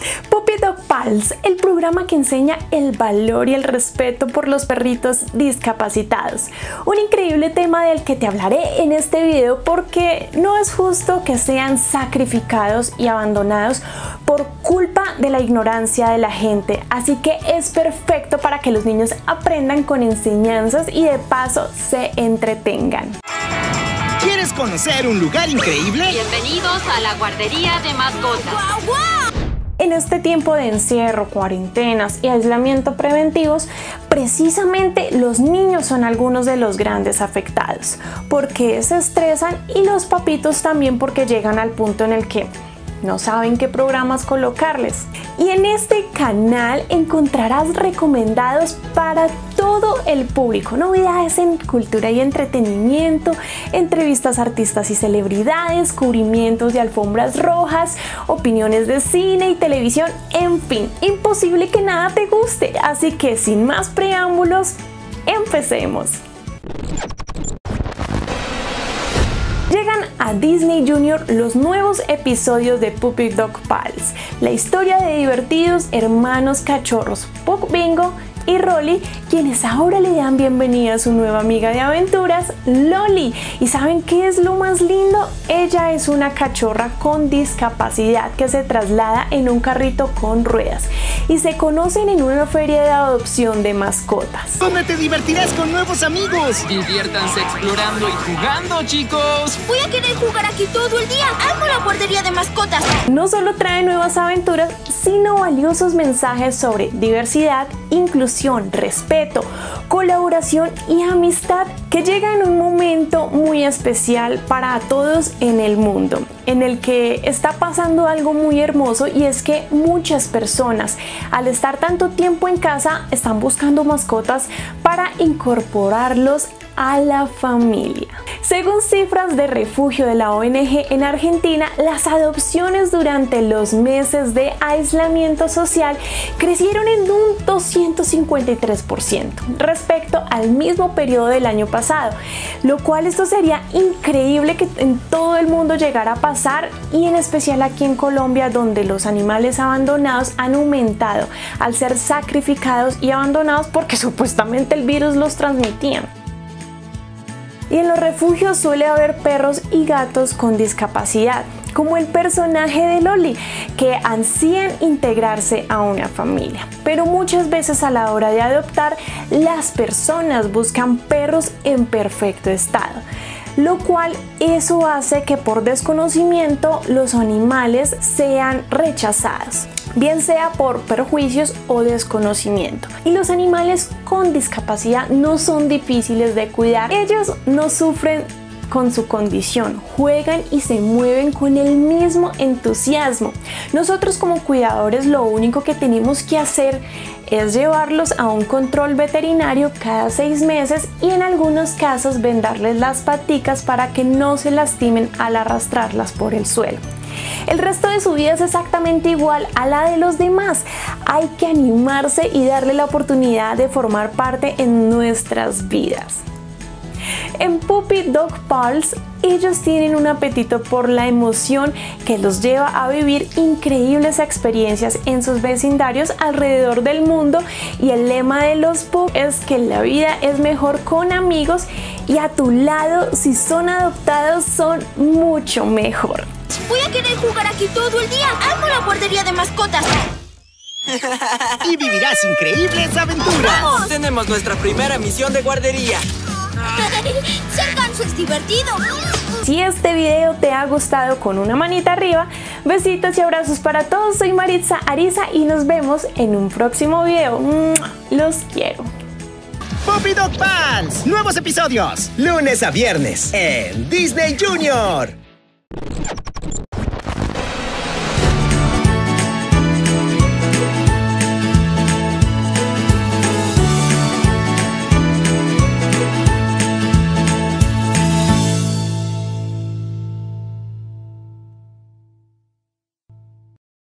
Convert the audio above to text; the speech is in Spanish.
Puppy Dog Pals, el programa que enseña el valor y el respeto por los perritos discapacitados. Un increíble tema del que te hablaré en este video porque no es justo que sean sacrificados y abandonados por culpa de la ignorancia de la gente. Así que es perfecto para que los niños aprendan con enseñanzas y de paso se entretengan. ¿Quieres conocer un lugar increíble? Bienvenidos a la guardería de mascotas. ¡Guau, guau! En este tiempo de encierro, cuarentenas y aislamiento preventivos, precisamente los niños son algunos de los grandes afectados, porque se estresan y los papitos también porque llegan al punto en el que no saben qué programas colocarles. Y en este canal encontrarás recomendados para todo el público, novedades en cultura y entretenimiento, entrevistas a artistas y celebridades, cubrimientos de alfombras rojas, opiniones de cine y televisión, en fin, imposible que nada te guste. Así que sin más preámbulos, empecemos. Llegan a Disney Junior los nuevos episodios de Puppy Dog Pals, la historia de divertidos hermanos cachorros Puck Bingo y Rolly, quienes ahora le dan bienvenida a su nueva amiga de aventuras, Loli. ¿Y saben qué es lo más lindo? Ella es una cachorra con discapacidad que se traslada en un carrito con ruedas y se conocen en una feria de adopción de mascotas. ¿Dónde te divertirás con nuevos amigos? Diviértanse explorando y jugando, chicos. Voy a querer jugar aquí todo el día. ¡Amo la guardería de mascotas! No solo trae nuevas aventuras, sino valiosos mensajes sobre diversidad, inclusión, respeto, colaboración y amistad, que llega en un momento muy especial para todos en el mundo, en el que está pasando algo muy hermoso, y es que muchas personas al estar tanto tiempo en casa están buscando mascotas para incorporarlos a la familia. Según cifras de refugio de la ONG en Argentina, las adopciones durante los meses de aislamiento social crecieron en un 253% respecto al mismo periodo del año pasado, lo cual esto sería increíble que en todo el mundo llegara a pasar, y en especial aquí en Colombia, donde los animales abandonados han aumentado al ser sacrificados y abandonados porque supuestamente el virus los transmitían. Y en los refugios suele haber perros y gatos con discapacidad, como el personaje de Loli, que ansían integrarse a una familia. Pero muchas veces a la hora de adoptar, las personas buscan perros en perfecto estado, lo cual eso hace que por desconocimiento los animales sean rechazados, bien sea por perjuicios o desconocimiento. Y los animales con discapacidad no son difíciles de cuidar, ellos no sufren con su condición, juegan y se mueven con el mismo entusiasmo. Nosotros como cuidadores lo único que tenemos que hacer es llevarlos a un control veterinario cada 6 meses y en algunos casos vendarles las paticas para que no se lastimen al arrastrarlas por el suelo. El resto de su vida es exactamente igual a la de los demás. Hay que animarse y darle la oportunidad de formar parte en nuestras vidas. En Puppy Dog Pals, ellos tienen un apetito por la emoción que los lleva a vivir increíbles experiencias en sus vecindarios alrededor del mundo, y el lema de los Pup es que la vida es mejor con amigos, y a tu lado, si son adoptados, son mucho mejor. Voy a querer jugar aquí todo el día. ¡Amo la guardería de mascotas! Y vivirás increíbles aventuras. ¡Vamos! Tenemos nuestra primera misión de guardería. Ser ganso es divertido. Si este video te ha gustado, con una manita arriba, besitos y abrazos para todos. Soy Maritza Ariza y nos vemos en un próximo video. Los quiero. Puppy Dog Pals, nuevos episodios, lunes a viernes en Disney Junior.